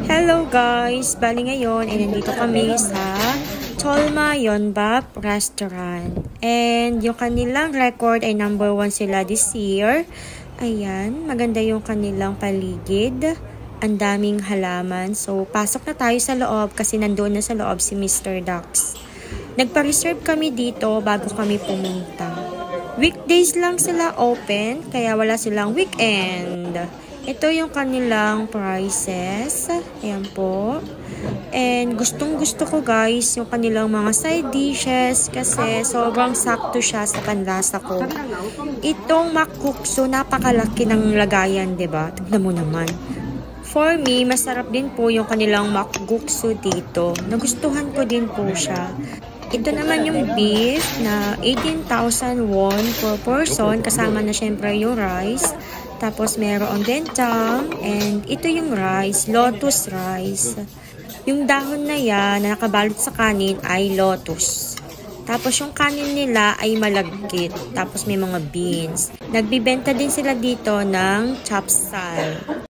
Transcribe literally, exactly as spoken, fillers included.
Hello guys! Bali ngayon ay nandito kami sa Tolma Yonbap Restaurant. And yung kanilang record ay number one sila this year. Ayan, maganda yung kanilang paligid. Ang daming halaman. So, pasok na tayo sa loob kasi nandoon na sa loob si Mister Dax. Nagpa-reserve kami dito bago kami pumunta. Weekdays lang sila open, kaya wala silang weekend. Ito yung kanilang prices. Ayan po. And gustong gusto ko guys yung kanilang mga side dishes kasi sobrang sakto siya sa panlasa ko. Itong makukso, napakalaki ng lagayan, diba? Tignan mo naman. For me, masarap din po yung kanilang makukso dito. Nagustuhan ko din po siya. Ito naman yung beef na eighteen thousand won per person. Kasama na syempre yung rice. Tapos meron dentang. And ito yung rice, lotus rice. Yung dahon na yan na nakabalot sa kanin ay lotus. Tapos yung kanin nila ay malagkit. Tapos may mga beans. Nagbibenta din sila dito ng chapsal.